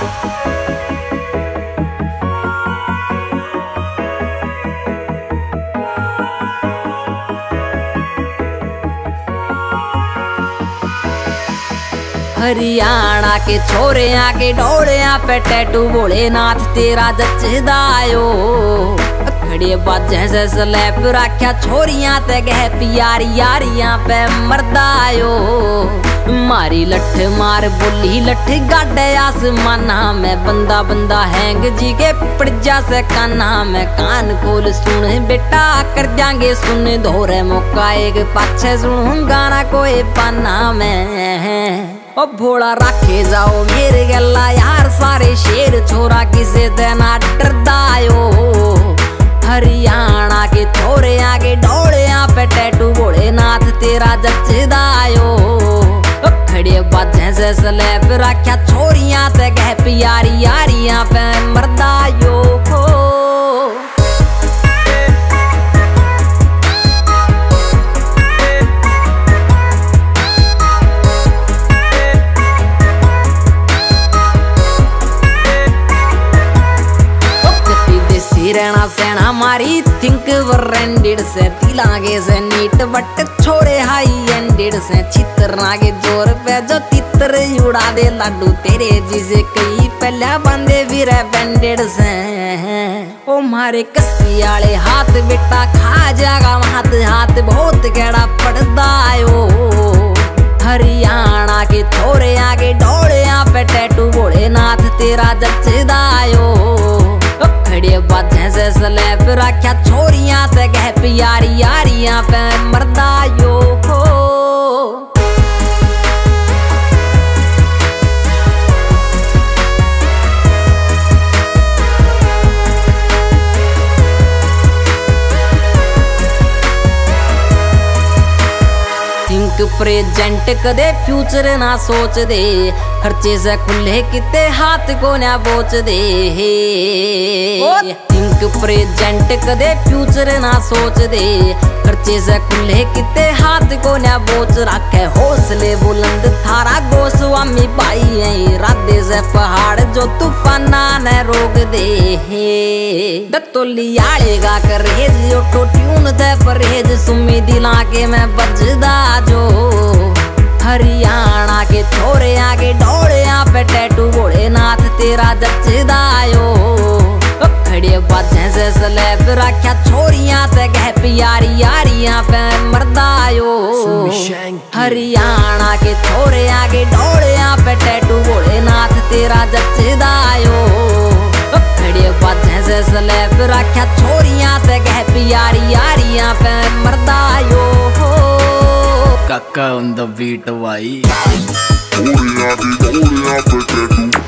हरियाणा के छोरे आके डोले पे टैटू भोलेनाथ तेरा जचदायो खड़े बाजे से स्लैप रख्या छोरियां ते गह प्यारी यारियां पे मरदायो मारी लठ मार बोली लठ गाडे आसमाना में बंदा बंदा हैंग जी के पड़जा से काना में कान खोल सुन बेटा कर जाएंगे सुन धोरे मौका एक पाछे सुन गाना कोई पाना में ओ भोला रखे जाओ मेरे गला यार सारे शेर छोरा किसे देना डरदायो हरियाणा के छोरे आगे डोले पे टैटू भोलेनाथ तेरा जचदायो खड़े बाजे से स्लैप रख्या छोरियां ते गह प्यारी यारियां पे मरदायो रहना सेना मारी थिंक ब्रांडेड से तिलागे से नीट बट छोड़े हाई एंडेड से चित्र नागे जोर पे जो तितर उड़ा दे लाडू तेरे जिसे कई पहले बंदे भी रह बैंडेड से ओ मारे कस्सी आले हाथ बेटा खा जागा हाथ हाथ बहुत गड़ा पड़दायो हरियाणा के छोरे आगे डोले पे टैटू भोलेनाथ तेरा जचदायो खड़े बाजे से स्लैप रख्या छोरियां ते गह प्यारी यारियां पे मरदायो थिंक प्रेजेंट कदे फ्यूचर ना सोच दे खर्चे से खुले किते हाथ को ना बोच दे थिंक प्रेजेंट कदे फ्यूचर ना सोच दे खर्चे से खुले किते हाथ को ना बोच रखे हौसले बुलंद थारा गोस्वामी भाई है इरादे से पहाड़ जो तूफाना न रोक दे दत्तोली गा कर रेज ऑटो ट्यून दे परहेज सुमी दिला के मैं बजदा जो हरियाणा के छोरे आगे डोले पे टैटू भोलेनाथ तेरा जचदायो खड़े बाजे से स्लैप रख्या छोरियां ते गह प्यारी यारियां पे मरदायो हरियाणा के छोरे आगे डोले पे टैटू भोलेनाथ तेरा जचदायो खड़े बाजे से स्लैप रख्या छोरियां ते गह प्यारी यारियां पे मरदायो काका on the beat भाई पे टैटू